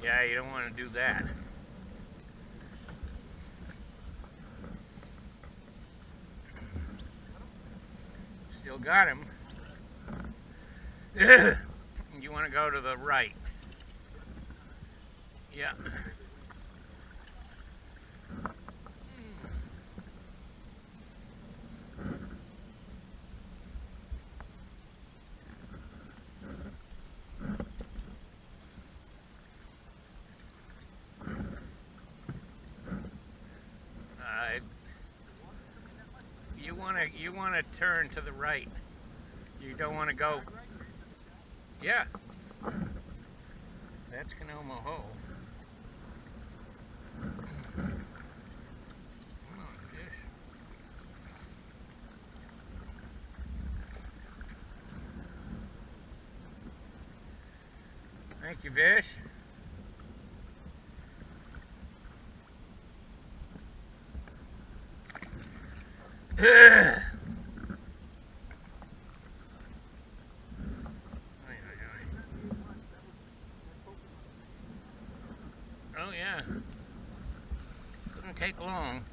Yeah, you don't want to do that. Still got him. You want to go to the right. Yeah. You want to turn to the right. You don't want to go. Yeah. That's Conomo Hole. Come on, fish. Thank you, fish. Oh yeah, couldn't take long.